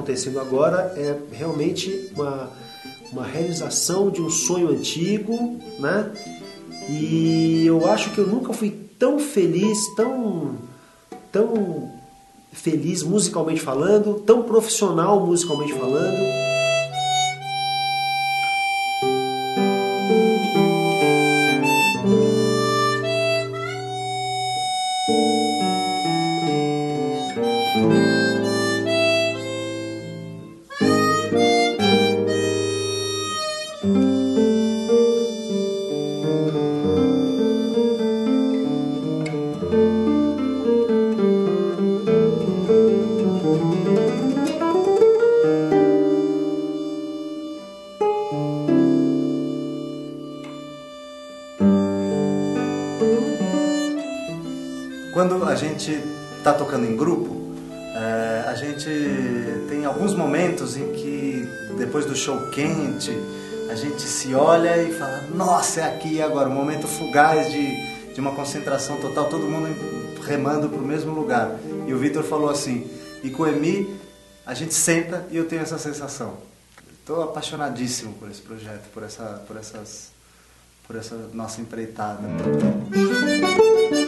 acontecendo agora é realmente uma realização de um sonho antigo, né? E eu acho que eu nunca fui tão feliz, tão feliz musicalmente falando, tão profissional musicalmente falando. Quando a gente está tocando em grupo, a gente tem alguns momentos em que, depois do show quente, a gente se olha e fala, nossa, é aqui agora, um momento fugaz de uma concentração total, todo mundo remando para o mesmo lugar. E o Vitor falou assim, e com o Emi, a gente senta e eu tenho essa sensação. Estou apaixonadíssimo por esse projeto, por essa nossa empreitada.